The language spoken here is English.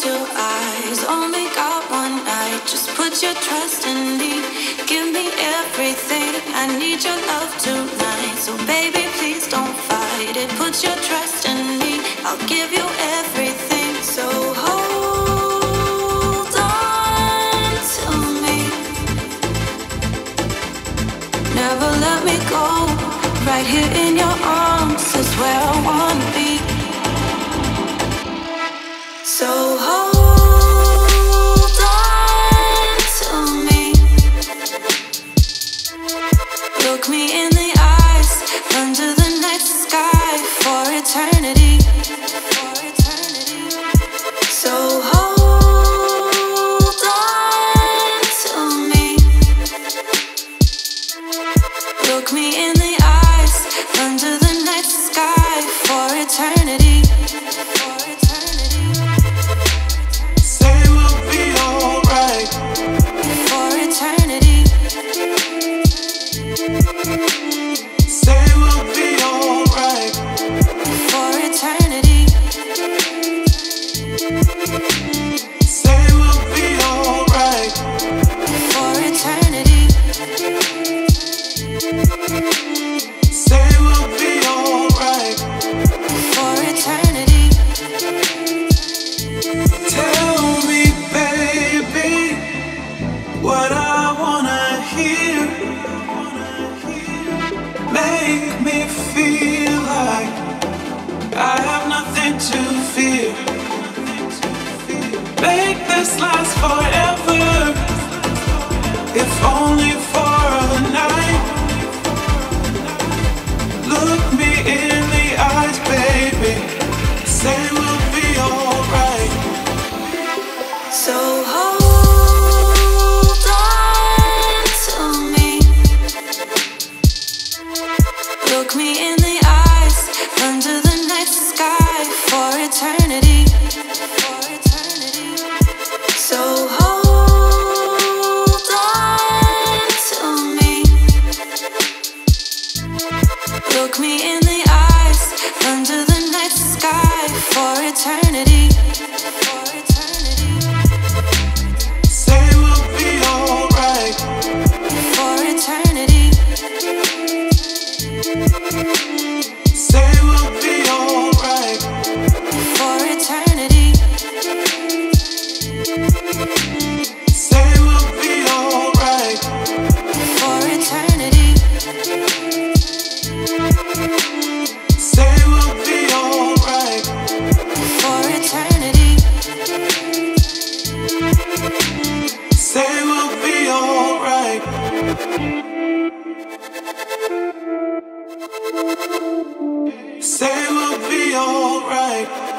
close your eyes. Only got one night. Just put your trust in me. Give me everything. I need your love tonight. So baby, please don't fight it. Put your trust in me. I'll give you everything. So hold on to me. Never let me go. Right here in your arms is where I wanna be. So hold on to me. Look me in the eyes under the night sky for eternity. So hold on to me. Look me in the eyes under the night sky for eternity. Say we'll be alright For eternity. Say we'll be alright For eternity. Say we'll be alright For eternity. Say we'll be alright For eternity. Tell me, baby, what I wanna hear. Make me feel like I have nothing to fear. Make this last forever, if only for the night. Look me in the eyes, baby. Say we'll be alright. So hold on to me. Look me in the eyes under the night sky for eternity. So hold on to me. Look me in the eyes under the night sky for eternity. Say we'll be alright For eternity. Say we'll be alright For eternity. Say we'll be alright For eternity. Say we'll be alright For eternity. Say we'll be alright Say we'll be alright